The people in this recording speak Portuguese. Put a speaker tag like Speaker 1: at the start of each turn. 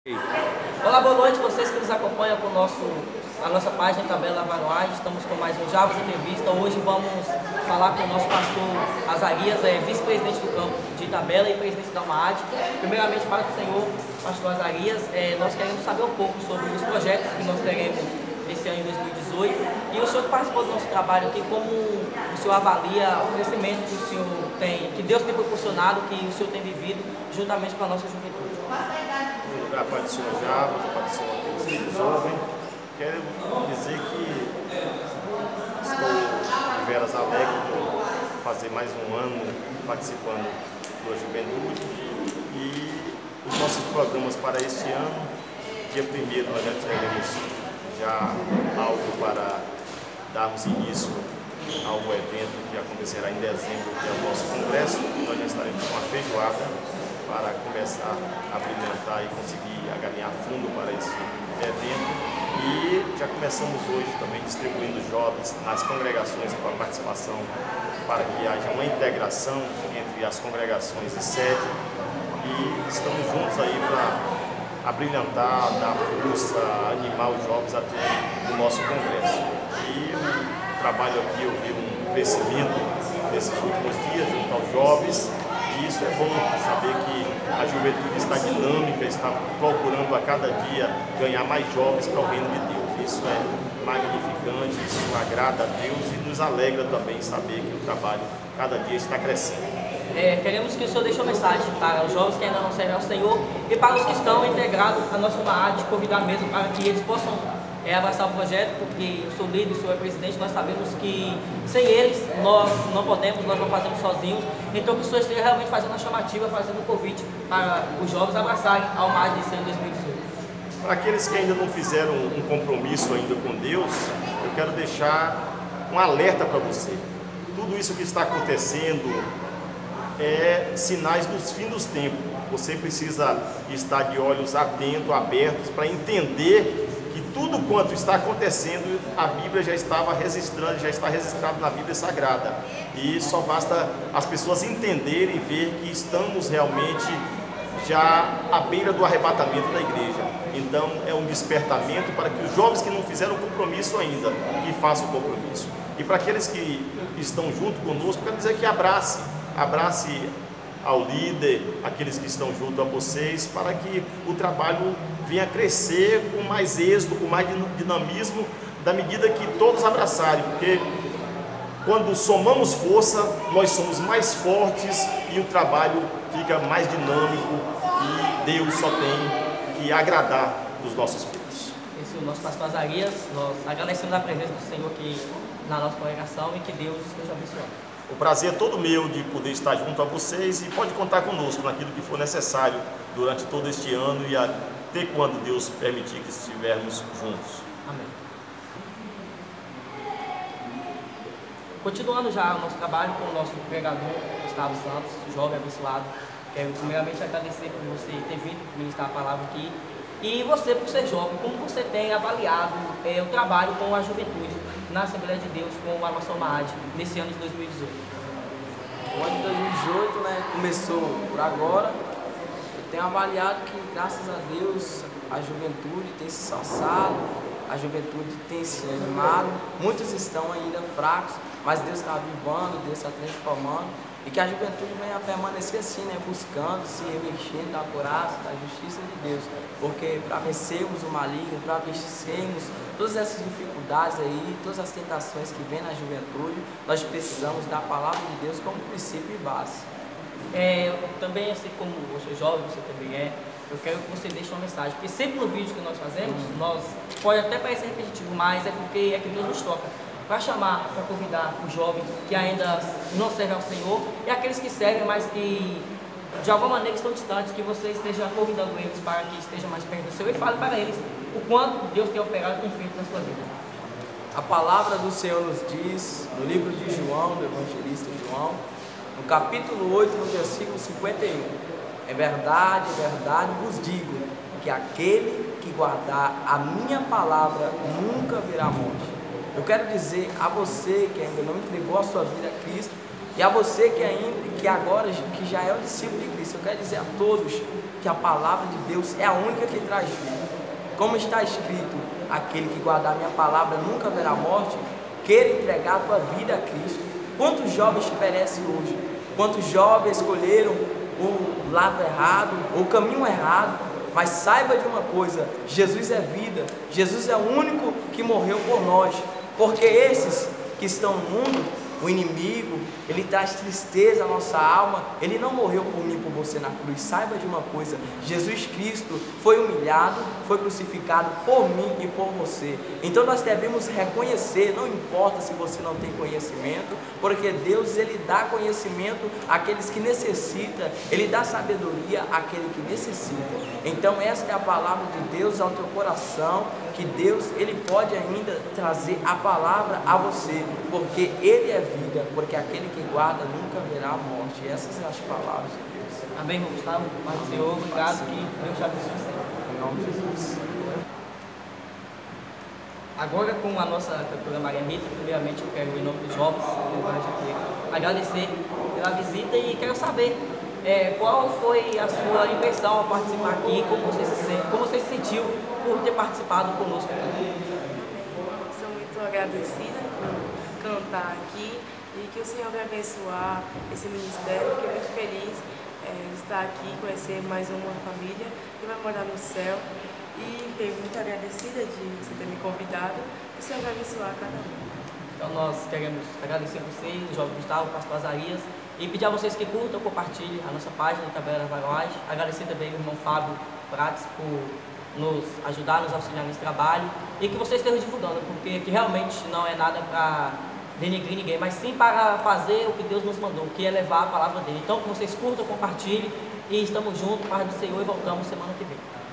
Speaker 1: Olá, boa noite, vocês que nos acompanham com a nossa página Tabela Varoage. Estamos com mais um Jovens Entrevista. Hoje vamos falar com o nosso pastor Azarias, vice-presidente do campo de Itabela e presidente da UMAAD. Primeiramente, para o senhor, pastor Azarias, nós queremos saber um pouco sobre os projetos que nós teremos esse ano em 2018. E o senhor que participou do nosso trabalho aqui, como o senhor avalia o crescimento que o senhor tem, que Deus tem proporcionado, que o senhor tem vivido juntamente com a nossa juventude?
Speaker 2: A paz do Senhor Jabas, a paz do Senhor que nos ouvem. Quero dizer que estou de veras alegre por fazer mais um ano participando da juventude e os nossos programas para este ano. Dia 1º nós já teremos algo para darmos início ao evento que acontecerá em dezembro, que é o nosso congresso. Nós já estaremos com a feijoada para começar a brilhantar e conseguir ganhar fundo para esse evento. E já começamos hoje também distribuindo jovens nas congregações para participação, para que haja uma integração entre as congregações e sede. E estamos juntos aí para abrilhantar, dar força, animar os jovens até o nosso congresso. E o trabalho aqui eu vi um crescimento nesses últimos dias junto aos jovens. E isso é bom, saber que a juventude está dinâmica, está procurando a cada dia ganhar mais jovens para o reino de Deus. Isso é magnificante, isso agrada a Deus e nos alegra também saber que o trabalho cada dia está crescendo.
Speaker 1: Queremos que o senhor deixe uma mensagem para os jovens que ainda não servem ao Senhor e para os que estão integrados à nossa UMAAD, convidar mesmo para que eles possam abraçar o projeto, porque eu sou líder, o senhor é presidente, nós sabemos que sem eles nós não podemos, nós não fazemos sozinhos. Então que o senhor esteja realmente fazendo a chamativa, fazendo o convite para os jovens abraçarem a UMAAD desse ano 2018.
Speaker 2: Para aqueles que ainda não fizeram um compromisso ainda com Deus, eu quero deixar um alerta para você. Tudo isso que está acontecendo é sinais dos fins dos tempos. Você precisa estar de olhos atentos, abertos, para entender que tudo quanto está acontecendo, a Bíblia já estava registrando, já está registrado na Bíblia Sagrada. E só basta as pessoas entenderem e ver que estamos realmente já à beira do arrebatamento da igreja. Então é um despertamento para que os jovens que não fizeram o compromisso ainda, que façam o compromisso. E para aqueles que estão junto conosco, quero dizer que abrace ao líder, aqueles que estão junto a vocês, para que o trabalho venha crescer com mais êxito, com mais dinamismo, da medida que todos abraçarem, porque quando somamos força, nós somos mais fortes e o trabalho fica mais dinâmico e Deus só tem que agradar dos nossos filhos.
Speaker 1: Esse é o nosso pastor Azarias. Nós agradecemos a presença do Senhor aqui na nossa congregação e que Deus esteja abençoando.
Speaker 2: O prazer é todo meu de poder estar junto a vocês e pode contar conosco naquilo que for necessário durante todo este ano e até quando Deus permitir que estivermos juntos.
Speaker 1: Amém. Continuando já o nosso trabalho com o nosso pregador, Gustavo Santos, jovem abençoado, quero primeiramente agradecer por você ter vindo ministrar a palavra aqui. E você, por ser jovem, como você tem avaliado o trabalho com a juventude na Assembleia de Deus, com a nossa UMAAD, nesse ano de 2018?
Speaker 3: O ano de 2018, começou por agora. Eu tenho avaliado que, graças a Deus, a juventude tem se esforçado, a juventude tem se animado. Muitos estão ainda fracos, mas Deus está avivando, Deus está transformando. E que a juventude venha permanecer assim, buscando, se revestindo da couraça, da justiça de Deus. Porque para vencermos o maligno, para vencermos todas essas dificuldades aí, todas as tentações que vêm na juventude, nós precisamos da palavra de Deus como princípio e base.
Speaker 1: Também, assim como você é jovem, você também eu quero que você deixe uma mensagem. Porque sempre no vídeo que nós fazemos, pode até parecer repetitivo, mas é porque é que Deus nos toca. Para chamar, para convidar os jovens que ainda não servem ao Senhor e aqueles que servem, mas que de alguma maneira estão distantes, que você esteja convidando eles para que estejam mais perto do Senhor e fale para eles o quanto Deus tem operado e tem feito na sua vida.
Speaker 3: A palavra do Senhor nos diz, no livro de João, do evangelista João, no capítulo 8, no versículo 51, é verdade vos digo, que aquele que guardar a minha palavra nunca verá morte. Eu quero dizer a você que ainda não entregou a sua vida a Cristo, E a você que agora que já é um discípulo de Cristo, eu quero dizer a todos que a palavra de Deus é a única que traz vida. Como está escrito, aquele que guardar minha palavra nunca verá morte. Queira entregar a tua vida a Cristo. Quantos jovens perecem hoje? Quantos jovens escolheram o lado errado, o caminho errado? Mas saiba de uma coisa, Jesus é vida, Jesus é o único que morreu por nós, porque esses que estão no mundo, o inimigo, ele traz tristeza à nossa alma, ele não morreu por mim, por você na cruz. Saiba de uma coisa, Jesus Cristo foi humilhado, foi crucificado por mim e por você. Então nós devemos reconhecer, não importa se você não tem conhecimento, porque Deus, ele dá conhecimento àqueles que necessitam, ele dá sabedoria àquele que necessita. Então esta é a palavra de Deus ao teu coração, que Deus, ele pode ainda trazer a palavra a você, porque ele é vida, porque aquele que guarda nunca verá a morte. E essas são as palavras de Deus.
Speaker 1: Amém, irmão Gustavo? Pai do Senhor, obrigado, que Deus te abençoe sempre.
Speaker 3: Em nome de Jesus.
Speaker 1: Agora, com a nossa cantora Maria Rita, primeiramente eu quero, em nome dos jovens, agradecer pela visita e quero saber qual foi a sua impressão ao participar aqui, como você se sentiu por ter participado conosco aqui.
Speaker 4: Sou muito agradecida por cantar aqui e que o Senhor vai abençoar esse ministério. Fiquei muito feliz de estar aqui, conhecer mais uma família que vai morar no céu. E fiquei muito agradecida de você ter me convidado. O Senhor vai abençoar cada um.
Speaker 1: Então nós queremos agradecer a vocês, o jovem Gustavo, o pastor Azarias, e pedir a vocês que curtam, compartilhem a nossa página Itabela Varoage. Agradecer também ao irmão Fábio Prates por nos ajudar, nos auxiliar nesse trabalho, e que vocês estejam divulgando, porque que realmente não é nada para denegrir ninguém, mas sim para fazer o que Deus nos mandou, que é levar a palavra dele. Então que vocês curtam, compartilhem, e estamos juntos, paz do Senhor, e voltamos semana que vem.